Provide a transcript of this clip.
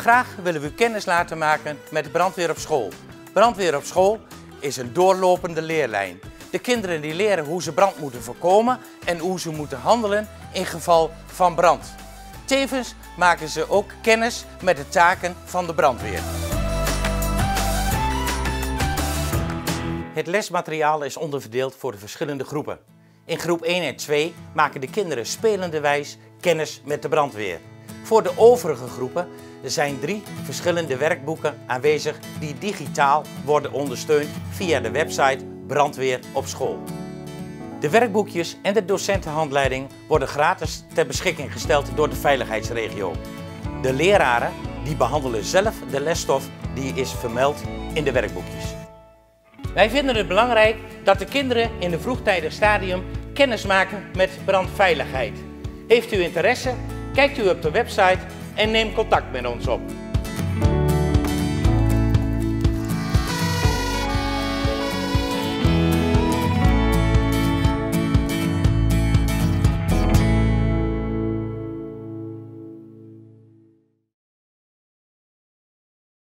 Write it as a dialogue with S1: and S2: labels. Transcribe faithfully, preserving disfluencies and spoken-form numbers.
S1: Graag willen we u kennis laten maken met Brandweer op school. Brandweer op school is een doorlopende leerlijn. De kinderen die leren hoe ze brand moeten voorkomen en hoe ze moeten handelen in geval van brand. Tevens maken ze ook kennis met de taken van de brandweer. Het lesmateriaal is onderverdeeld voor de verschillende groepen. In groep één en twee maken de kinderen spelenderwijs kennis met de brandweer. Voor de overige groepen zijn drie verschillende werkboeken aanwezig die digitaal worden ondersteund via de website Brandweer op school. De werkboekjes en de docentenhandleiding worden gratis ter beschikking gesteld door de veiligheidsregio. De leraren die behandelen zelf de lesstof die is vermeld in de werkboekjes. Wij vinden het belangrijk dat de kinderen in een vroegtijdig stadium kennis maken met brandveiligheid. Heeft u interesse? Kijkt u op de website en neem contact met ons op.